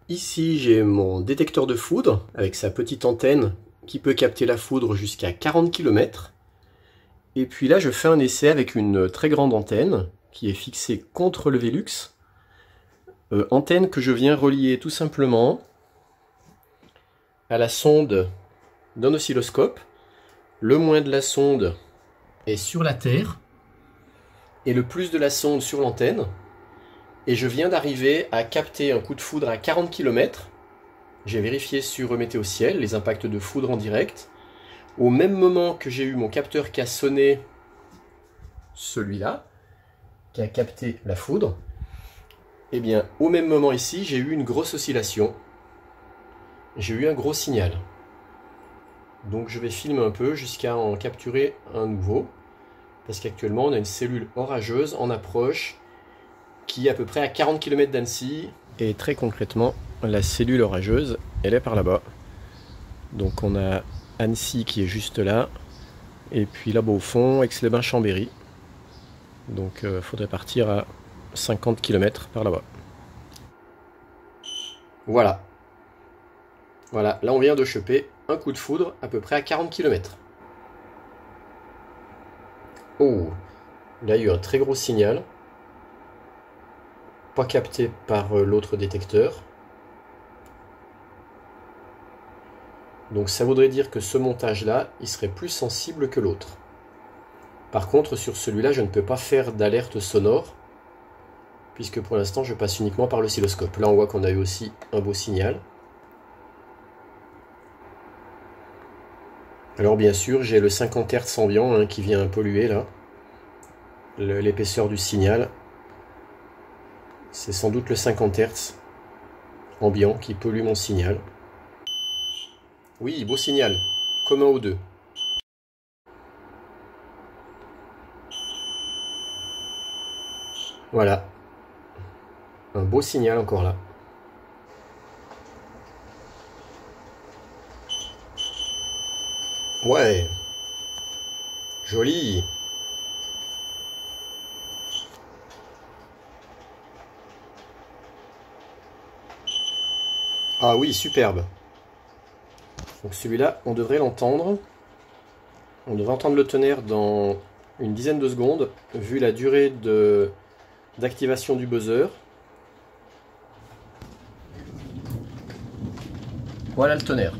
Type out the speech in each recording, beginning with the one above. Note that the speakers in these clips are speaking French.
Ici, j'ai mon détecteur de foudre avec sa petite antenne qui peut capter la foudre jusqu'à 40 km. Et puis là, je fais un essai avec une très grande antenne qui est fixée contre le Velux. Antenne que je viens relier tout simplement à la sonde d'un oscilloscope. Le moins de la sonde est sur la Terre et le plus de la sonde sur l'antenne. Et je viens d'arriver à capter un coup de foudre à 40 km. J'ai vérifié sur Météo Ciel les impacts de foudre en direct. Au même moment que j'ai eu mon capteur qui a sonné, celui-là, qui a capté la foudre, et bien au même moment ici, j'ai eu une grosse oscillation. J'ai eu un gros signal. Donc je vais filmer un peu jusqu'à en capturer un nouveau. Parce qu'actuellement on a une cellule orageuse en approche qui est à peu près à 40 km d'Annecy. Et très concrètement, la cellule orageuse, elle est par là-bas. Donc on a Annecy qui est juste là. Et puis là-bas au fond, Aix-les-Bains-Chambéry. Donc il faudrait partir à 50 km par là-bas. Voilà. Voilà, là on vient de choper un coup de foudre à peu près à 40 km. Oh, là il y a eu un très gros signal. Pas capté par l'autre détecteur. Donc ça voudrait dire que ce montage-là, il serait plus sensible que l'autre. Par contre, sur celui-là, je ne peux pas faire d'alerte sonore, puisque pour l'instant, je passe uniquement par l'oscilloscope. Là, on voit qu'on a eu aussi un beau signal. Alors bien sûr, j'ai le 50 Hz ambiant qui vient polluer là, l'épaisseur du signal. C'est sans doute le 50 Hz ambiant qui pollue mon signal. Oui, beau signal, comme un O2. Voilà, un beau signal encore là. Ouais, joli. Ah oui, superbe. Donc celui-là, on devrait l'entendre. On devrait entendre le tonnerre dans une dizaine de secondes, vu la durée d'activation du buzzer. Voilà le tonnerre.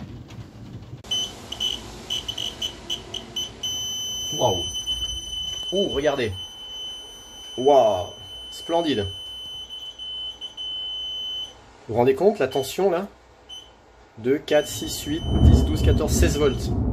Waouh! Oh, regardez! Waouh! Splendide! Vous vous rendez compte la tension là? 2, 4, 6, 8, 10, 12, 14, 16 volts.